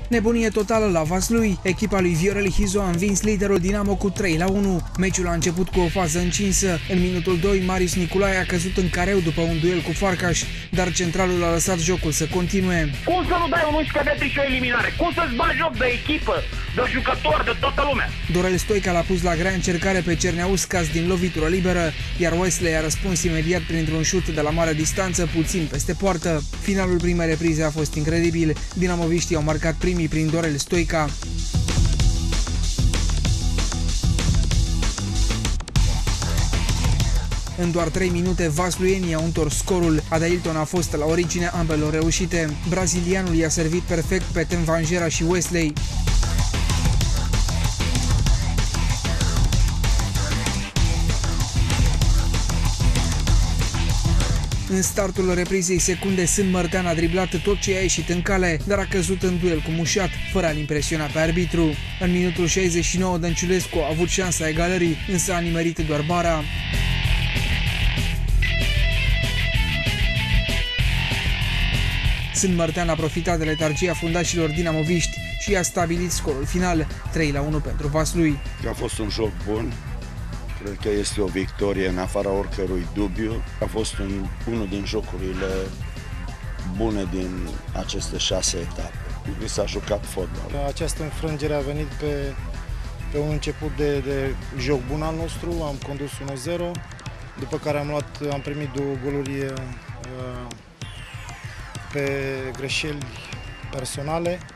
Nebunie totală la Vaslui. Echipa lui Viorel Hizo a învins liderul Dinamo cu 3-1. Meciul a început cu o fază încinsă. În minutul 2, Marius Nicolae a căzut în careu după un duel cu Farcaș, dar centralul a lăsat jocul să continue. Cum să nu dai un 11 metri și o eliminare? Cum să-ți bagi joc de echipă, de jucător, de toată lumea? Dorel Stoica l-a pus la grea încercare pe Cerneauskas din lovitură liberă, iar Wesley a răspuns imediat printr-un șut de la mare distanță, puțin peste poartă. Finalul primei reprize a fost incredibil. Dinamoviștii au marcat primii prin Dorel Stoica. În doar 3 minute, vasluienii au întors scorul. Adailton a fost la originea ambelor reușite. Brazilianul i-a servit perfect pe Tem Vanjera și Wesley. În startul reprizei secunde, Sân Mărtean a driblat tot ce a ieșit în cale, dar a căzut în duel cu Mușat, fără a-l impresiona pe arbitru. În minutul 69, Dănciulescu a avut șansa egalării, însă a nimerit doar bara. Sân Mărtean a profitat de letargia fundașilor dinamoviști și a stabilit scorul final, 3-1 pentru Vaslui. A fost un joc bun. Cred că este o victorie în afara oricărui dubiu. A fost unul din jocurile bune din aceste 6 etape. S-a jucat fotbal. Această înfrângere a venit pe un început de joc bun al nostru. Am condus 1-0, după care am primit 2 goluri pe greșeli personale.